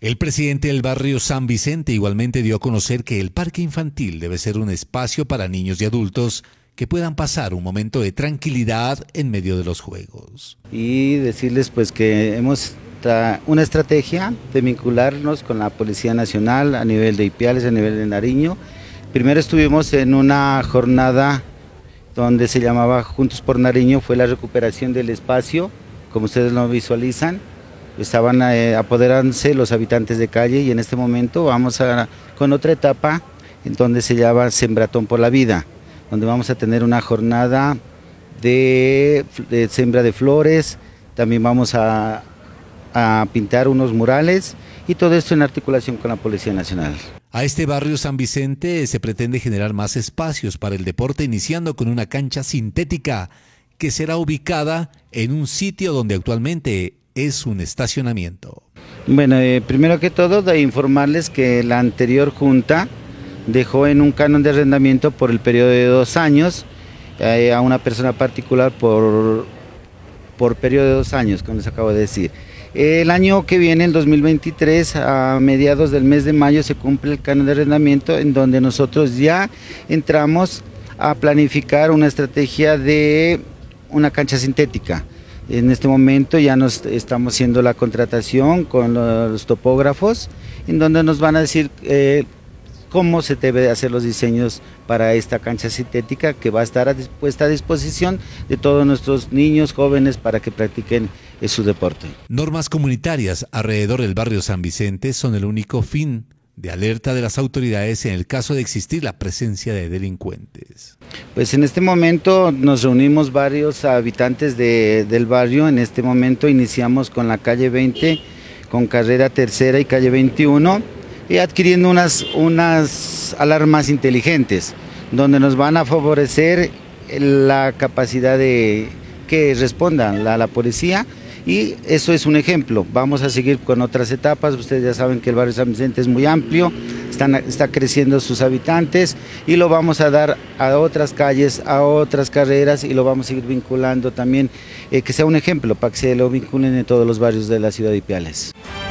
El presidente del barrio San Vicente igualmente dio a conocer que el parque infantil debe ser un espacio para niños y adultos que puedan pasar un momento de tranquilidad en medio de los juegos. Y decirles pues que hemos una estrategia de vincularnos con la Policía Nacional a nivel de Ipiales, a nivel de Nariño. Primero estuvimos en una jornada donde se llamaba Juntos por Nariño, fue la recuperación del espacio, como ustedes lo visualizan. Estaban apoderándose los habitantes de calle y en este momento vamos con otra etapa en donde se llama Sembratón por la Vida, donde vamos a tener una jornada de siembra de flores, también vamos a pintar unos murales y todo esto en articulación con la Policía Nacional. A este barrio San Vicente se pretende generar más espacios para el deporte, iniciando con una cancha sintética que será ubicada en un sitio donde actualmente es un estacionamiento. Bueno, primero que todo de informarles que la anterior junta dejó en un canon de arrendamiento por el periodo de 2 años a una persona particular por periodo de 2 años, como les acabo de decir. El año que viene, el 2023, a mediados del mes de mayo, se cumple el canon de arrendamiento en donde nosotros ya entramos a planificar una estrategia de una cancha sintética. En este momento ya nos estamos haciendo la contratación con los topógrafos, en donde nos van a decir cómo se debe hacer los diseños para esta cancha sintética que va a estar puesta a disposición de todos nuestros niños, jóvenes, para que practiquen su deporte. Normas comunitarias alrededor del barrio San Vicente son el único fin de alerta de las autoridades en el caso de existir la presencia de delincuentes. Pues en este momento nos reunimos varios habitantes del barrio. En este momento iniciamos con la calle 20, con carrera tercera y calle 21, y adquiriendo unas alarmas inteligentes, donde nos van a favorecer la capacidad de que respondan la policía. Y eso es un ejemplo. Vamos a seguir con otras etapas. Ustedes ya saben que el barrio San Vicente es muy amplio, está creciendo sus habitantes y lo vamos a dar a otras calles, a otras carreras y lo vamos a seguir vinculando también, que sea un ejemplo para que se lo vinculen en todos los barrios de la ciudad de Ipiales.